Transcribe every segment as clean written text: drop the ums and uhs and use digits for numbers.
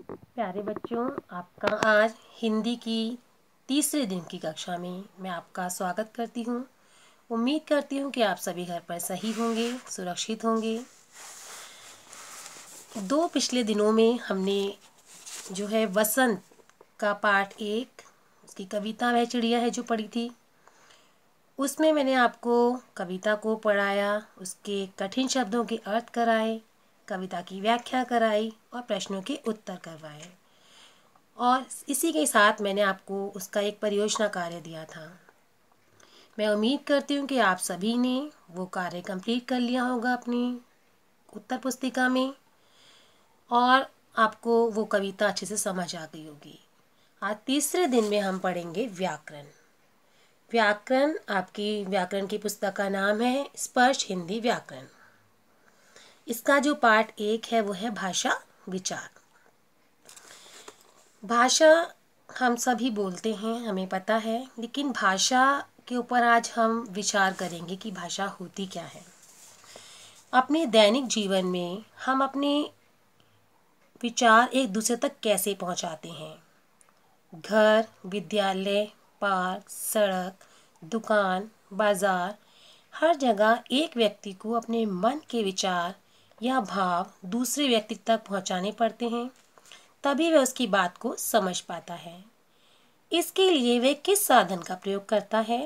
प्यारे बच्चों, आपका आज हिंदी की तीसरे दिन की कक्षा में मैं आपका स्वागत करती हूँ। उम्मीद करती हूँ कि आप सभी घर पर सही होंगे, सुरक्षित होंगे। दो पिछले दिनों में हमने जो है वसंत का पाठ 1 उसकी कविता वह चिड़िया है जो पढ़ी थी। उसमें मैंने आपको कविता को पढ़ाया, उसके कठिन शब्दों के अर्थ कराए, कविता की व्याख्या कराई और प्रश्नों के उत्तर करवाए। और इसी के साथ मैंने आपको उसका एक परियोजना कार्य दिया था। मैं उम्मीद करती हूँ कि आप सभी ने वो कार्य कंप्लीट कर लिया होगा अपनी उत्तर पुस्तिका में और आपको वो कविता अच्छे से समझ आ गई होगी। आज तीसरे दिन में हम पढ़ेंगे व्याकरण। व्याकरण आपकी व्याकरण की पुस्तक का नाम है स्पर्श हिंदी व्याकरण। इसका जो पाठ 1 है वो है भाषा विचार। भाषा हम सभी बोलते हैं, हमें पता है, लेकिन भाषा के ऊपर आज हम विचार करेंगे कि भाषा होती क्या है। अपने दैनिक जीवन में हम अपने विचार एक दूसरे तक कैसे पहुंचाते हैं। घर, विद्यालय, पार्क, सड़क, दुकान, बाजार, हर जगह एक व्यक्ति को अपने मन के विचार या भाव दूसरे व्यक्ति तक पहुंचाने पड़ते हैं, तभी वह उसकी बात को समझ पाता है। इसके लिए वह किस साधन का प्रयोग करता है?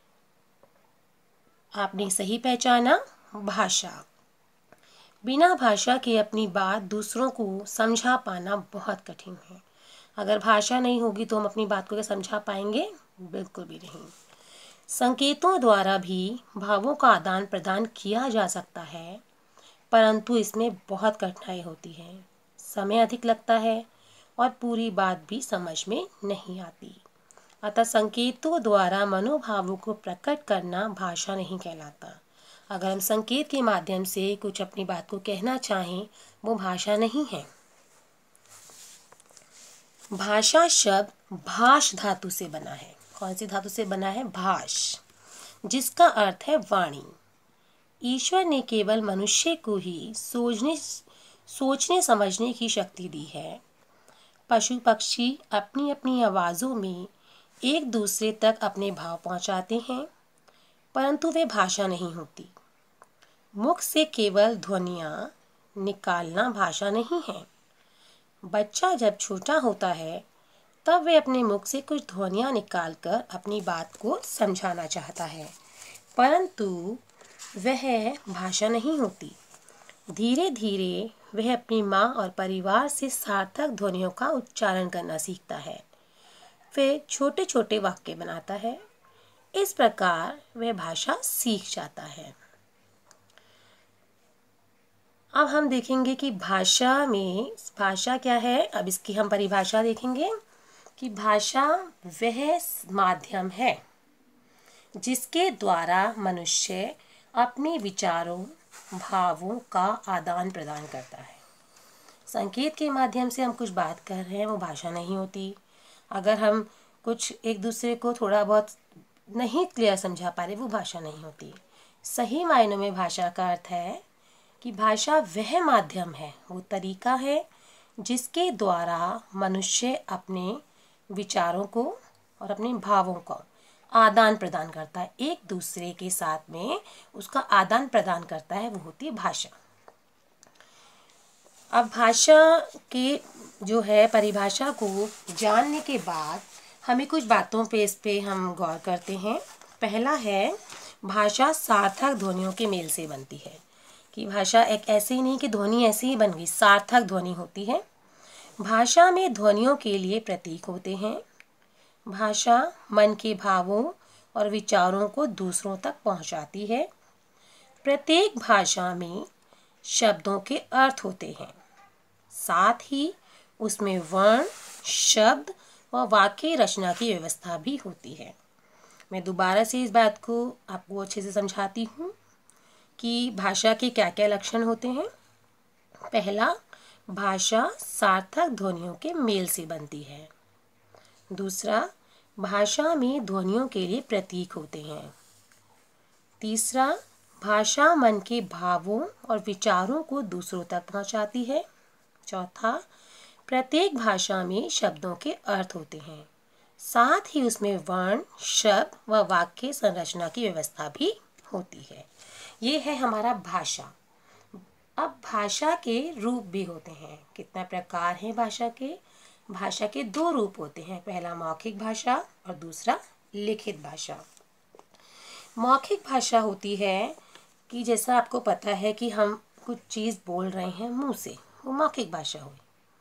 आपने सही पहचाना, भाषा। बिना भाषा के अपनी बात दूसरों को समझा पाना बहुत कठिन है। अगर भाषा नहीं होगी तो हम अपनी बात को क्या समझा पाएंगे? बिल्कुल भी नहीं। संकेतों द्वारा भी भावों का आदान प्रदान किया जा सकता है, परंतु इसमें बहुत कठिनाई होती है, समय अधिक लगता है और पूरी बात भी समझ में नहीं आती। अतः संकेतों द्वारा मनोभावों को प्रकट करना भाषा नहीं कहलाता। अगर हम संकेत के माध्यम से कुछ अपनी बात को कहना चाहें, वो भाषा नहीं है। भाषा शब्द भाष धातु से बना है। कौन सी धातु से बना है? भाष, जिसका अर्थ है वाणी। ईश्वर ने केवल मनुष्य को ही सोचने समझने की शक्ति दी है। पशु पक्षी अपनी अपनी आवाज़ों में एक दूसरे तक अपने भाव पहुंचाते हैं, परंतु वे भाषा नहीं होती। मुख से केवल ध्वनियाँ निकालना भाषा नहीं है। बच्चा जब छोटा होता है तब वे अपने मुख से कुछ ध्वनियाँ निकालकर अपनी बात को समझाना चाहता है, परंतु वह भाषा नहीं होती। धीरे धीरे वह अपनी माँ और परिवार से सार्थक ध्वनियों का उच्चारण करना सीखता है। फिर छोटे छोटे वाक्य बनाता है। इस प्रकार वह भाषा सीख जाता है। अब हम देखेंगे कि भाषा क्या है। अब इसकी हम परिभाषा देखेंगे कि भाषा वह माध्यम है जिसके द्वारा मनुष्य अपने विचारों, भावों का आदान प्रदान करता है। संकेत के माध्यम से हम कुछ बात कर रहे हैं, वो भाषा नहीं होती। अगर हम कुछ एक दूसरे को थोड़ा बहुत नहीं क्लियर समझा पा रहे, वो भाषा नहीं होती। सही मायनों में भाषा का अर्थ है कि भाषा वह माध्यम है, वो तरीका है जिसके द्वारा मनुष्य अपने विचारों को और अपने भावों का आदान प्रदान करता है, एक दूसरे के साथ में उसका आदान प्रदान करता है, वो होती है भाषा। अब भाषा के जो है परिभाषा को जानने के बाद हमें कुछ बातों पे इस पे हम गौर करते हैं। पहला है, भाषा सार्थक ध्वनियों के मेल से बनती है। कि भाषा एक ऐसे ही नहीं कि ध्वनि ऐसे ही बन गई, सार्थक ध्वनि होती है। भाषा में ध्वनियों के लिए प्रतीक होते हैं। भाषा मन के भावों और विचारों को दूसरों तक पहुंचाती है। प्रत्येक भाषा में शब्दों के अर्थ होते हैं, साथ ही उसमें वर्ण, शब्द व वाक्य रचना की व्यवस्था भी होती है। मैं दोबारा से इस बात को आपको अच्छे से समझाती हूँ कि भाषा के क्या क्या लक्षण होते हैं। पहला, भाषा सार्थक ध्वनियों के मेल से बनती है। दूसरा, भाषा में ध्वनियों के लिए प्रतीक होते हैं। तीसरा, भाषा मन के भावों और विचारों को दूसरों तक पहुंचाती है। चौथा, प्रत्येक भाषा में शब्दों के अर्थ होते हैं, साथ ही उसमें वर्ण, शब्द व वाक्य संरचना की व्यवस्था भी होती है। ये है हमारा भाषा। अब भाषा के रूप भी होते हैं। कितना प्रकार हैं भाषा के? भाषा के दो रूप होते हैं, पहला मौखिक भाषा और दूसरा लिखित भाषा। मौखिक भाषा होती है कि जैसा आपको पता है कि हम कुछ चीज़ बोल रहे हैं मुंह से, वो मौखिक भाषा हुई।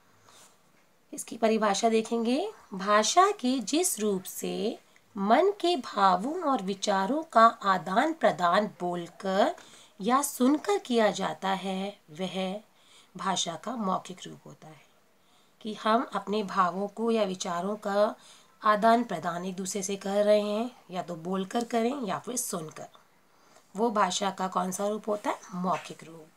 इसकी परिभाषा देखेंगे। भाषा के जिस रूप से मन के भावों और विचारों का आदान प्रदान बोलकर या सुनकर किया जाता है, वह भाषा का मौखिक रूप होता है। कि हम अपने भावों को या विचारों का आदान प्रदान एक दूसरे से कर रहे हैं, या तो बोलकर करें या फिर सुनकर। वो भाषा का कौन सा रूप होता है? मौखिक रूप।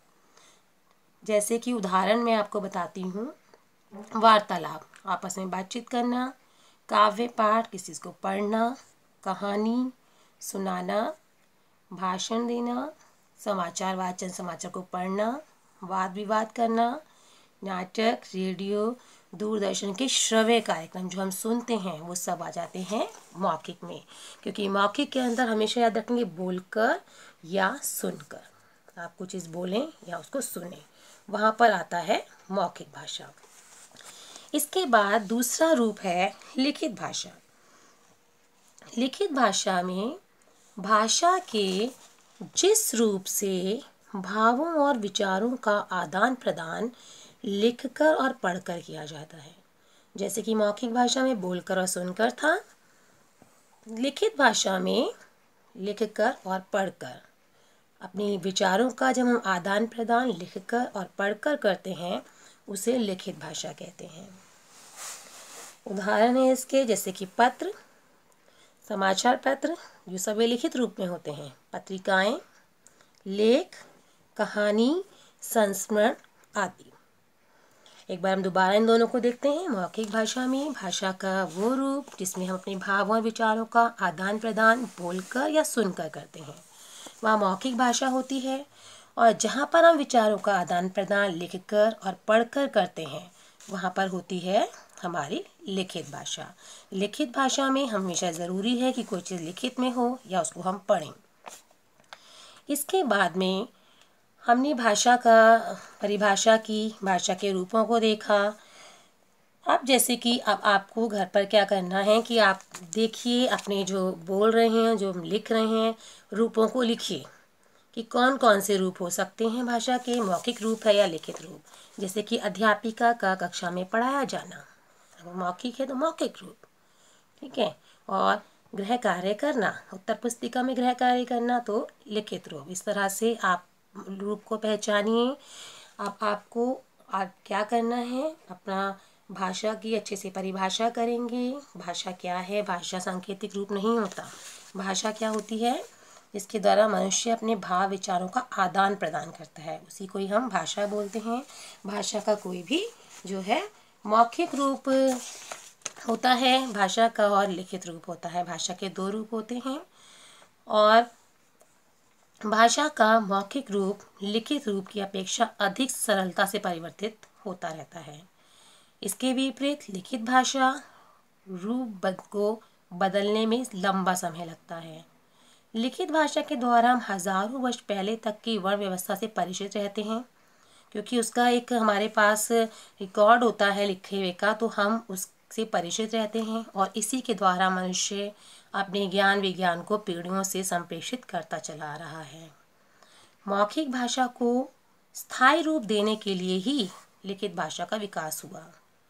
जैसे कि उदाहरण मैं आपको बताती हूँ। वार्तालाप, आपस में बातचीत करना। काव्य पाठ, किसी को पढ़ना। कहानी सुनाना, भाषण देना। समाचार वाचन, समाचार को पढ़ना। वाद विवाद करना। नाटक, रेडियो, दूरदर्शन के श्रव्य कार्यक्रम जो हम सुनते हैं, वो सब आ जाते हैं मौखिक में, क्योंकि मौखिक के अंदर हमेशा याद रखेंगे बोलकर या सुनकर। आप कुछ चीज़ बोलें या उसको सुने, वहाँ पर आता है मौखिक भाषा। इसके बाद दूसरा रूप है लिखित भाषा। लिखित भाषा में भाषा के जिस रूप से भावों और विचारों का आदान प्रदान लिखकर और पढ़कर किया जाता है। जैसे कि मौखिक भाषा में बोलकर और सुनकर था, लिखित भाषा में लिखकर और पढ़कर अपने विचारों का जब हम आदान प्रदान लिखकर और पढ़कर करते हैं, उसे लिखित भाषा कहते हैं। उदाहरण है इसके, जैसे कि पत्र, समाचार पत्र जो सभी लिखित रूप में होते हैं, पत्रिकाएं, लेख, कहानी, संस्मरण आदि। एक बार हम दोबारा इन दोनों को देखते हैं। मौखिक भाषा में भाषा का वो रूप जिसमें हम अपने भावों और विचारों का आदान प्रदान बोलकर या सुनकर करते हैं, वह मौखिक भाषा होती है। और जहाँ पर हम विचारों का आदान प्रदान लिखकर और पढ़कर करते हैं, वहाँ पर होती है हमारी लिखित भाषा। लिखित भाषा में हमेशा ज़रूरी है कि कोई चीज़ लिखित में हो या उसको हम पढ़ें। इसके बाद में हमने भाषा का परिभाषा की, भाषा के रूपों को देखा। अब जैसे कि अब आपको घर पर क्या करना है कि आप देखिए अपने जो बोल रहे हैं, जो लिख रहे हैं, रूपों को लिखिए कि कौन कौन से रूप हो सकते हैं भाषा के, मौखिक रूप है या लिखित रूप। जैसे कि अध्यापिका का कक्षा में पढ़ाया जाना, मौखिक है तो मौखिक रूप, ठीक है। और गृह कार्य करना, उत्तर पुस्तिका में गृह कार्य करना, तो लिखित रूप। इस तरह से आप रूप को पहचानिए। अब आपको क्या करना है, अपना भाषा की अच्छे से परिभाषा करेंगे। भाषा क्या है? भाषा सांकेतिक रूप नहीं होता। भाषा क्या होती है? इसके द्वारा मनुष्य अपने भाव विचारों का आदान प्रदान करता है, उसी को ही हम भाषा बोलते हैं। भाषा का कोई भी जो है मौखिक रूप होता है भाषा का, और लिखित रूप होता है। भाषा के दो रूप होते हैं, और भाषा का मौखिक रूप लिखित रूप की अपेक्षा अधिक सरलता से परिवर्तित होता रहता है। इसके विपरीत लिखित भाषा रूप को बदलने में लंबा समय लगता है। लिखित भाषा के द्वारा हम हजारों वर्ष पहले तक की वर्ण व्यवस्था से परिचित रहते हैं, क्योंकि उसका एक हमारे पास रिकॉर्ड होता है लिखे हुए का, तो हम उससे परिचित रहते हैं। और इसी के द्वारा मनुष्य अपने ज्ञान विज्ञान को पीढ़ियों से संप्रेषित करता चला आ रहा है। मौखिक भाषा को स्थायी रूप देने के लिए ही लिखित भाषा का विकास हुआ।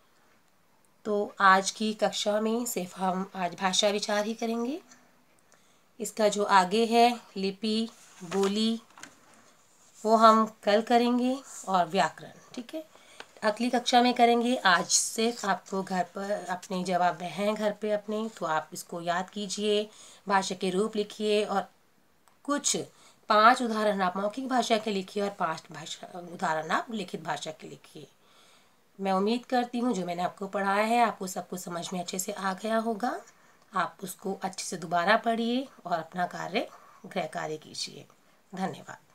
तो आज की कक्षा में सिर्फ हम आज भाषा विचार ही करेंगे। इसका जो आगे है लिपि, बोली, वो हम कल करेंगे, और व्याकरण, ठीक है, अगली कक्षा में करेंगे। आज सिर्फ आपको घर पर अपने जब आप हैं घर पे अपने, तो आप इसको याद कीजिए, भाषा के रूप लिखिए, और कुछ 5 उदाहरण आप मौखिक भाषा के लिखिए और 5 उदाहरण आप लिखित भाषा के लिखिए। मैं उम्मीद करती हूँ जो मैंने आपको पढ़ाया है आपको सब कुछ समझ में अच्छे से आ गया होगा। आप उसको अच्छे से दोबारा पढ़िए और अपना गृह कार्य कीजिए। धन्यवाद।